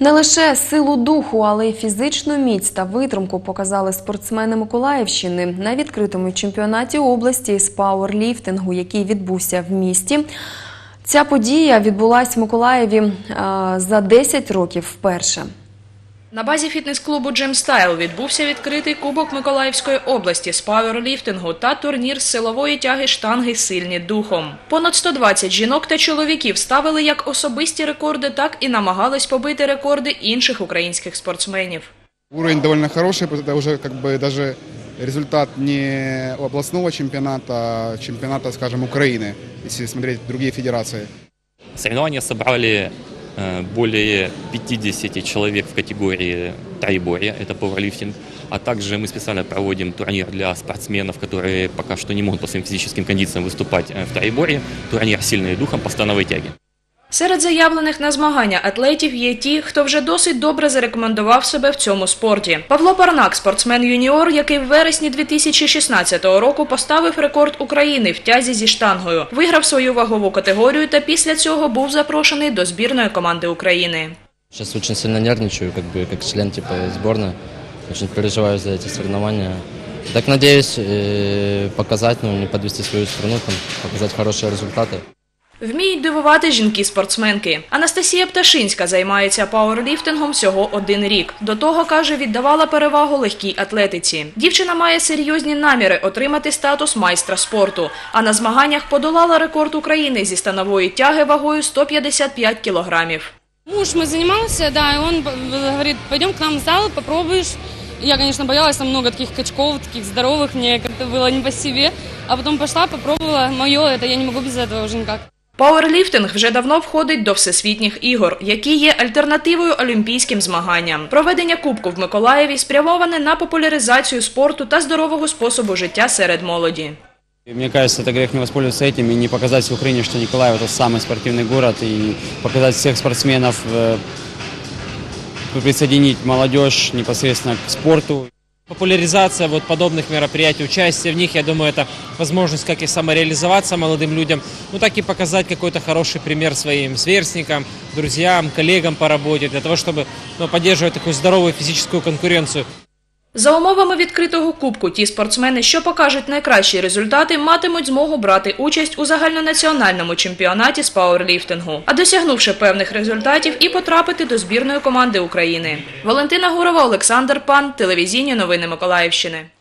Не лише силу духу, але й фізичну міць та витримку показали спортсмени Миколаївщини на відкритому чемпіонаті області з пауерліфтингу, який відбувся в місті. Ця подія відбулась в Миколаєві за 10 років вперше. На базі фітнес-клубу Gym Style відбувся відкритий Кубок Миколаївської області з пауерліфтингу та турнір з силової тяги штанги «Сильні духом». Понад 120 жінок та чоловіків ставили як особисті рекорди, так і намагались побити рекорди інших українських спортсменів. Уровень довольно хороший, это уже даже результат не областного чемпионата, а чемпионата, скажем, Украины, если смотреть другие федерации. Соревнования собрали более 50 человек в категории троеборья, это пауэрлифтинг, а также мы специально проводим турнир для спортсменов, которые пока что не могут по своим физическим кондициям выступать в троеборье, турнир «Сильные духом» по становой тяге. Серед заявлених на змагання атлетів є ті, хто вже досить добре зарекомендував себе в цьому спорті. Павло Парнак – спортсмен-юніор, який в вересні 2016 року поставив рекорд України в тязі зі штангою, виграв свою вагову категорію та після цього був запрошений до збірної команди України. Сейчас очень сильно нервничаю, как член сборной, очень переживаю за эти соревнования. Так надеюсь показать, не подвести свою страну, показать хорошие результаты. Вміють дивувати жінки-спортсменки. Анастасія Пташинська займається пауерліфтингом всього 1 рік. До того, каже, віддавала перевагу легкій атлетиці. Дівчина має серйозні наміри отримати статус майстра спорту, а на змаганнях подолала рекорд України зі станової тяги вагою 155 кілограмів. Муж мой занимался, да, и он говорит, пойдем к нам в зал, попробуешь. Я, конечно, боялась, там много таких качков, таких здоровых, мне как-то было не по себе. А потом пошла, попробовала, мое это, я не могу без этого уже никак. Пауерліфтинг вже давно входить до всесвітніх ігор, які є альтернативою олімпійським змаганням. Проведення Кубку в Миколаєві спрямоване на популяризацію спорту та здорового способу життя серед молоді. Мне кажется, это грех не воспользоваться этим и не показать в Украине, что Николаев – это самый спортивный город, и показать всех спортсменов, присоединить молодежь непосредственно к спорту. Популяризация подобных мероприятий, участие в них, я думаю, это возможность как и самореализоваться молодым людям, так и показать какой-то хороший пример своим сверстникам, друзьям, коллегам по работе, для того, чтобы поддерживать такую здоровую физическую конкуренцию. За умовами відкритого кубку ті спортсмени, що покажуть найкращі результати, матимуть змогу брати участь у загальнонаціональному чемпіонаті з пауерліфтингу, а досягнувши певних результатів і потрапити до збірної команди України. Валентина Гурова, Олександр Пан, телевізійні новини Миколаївщини.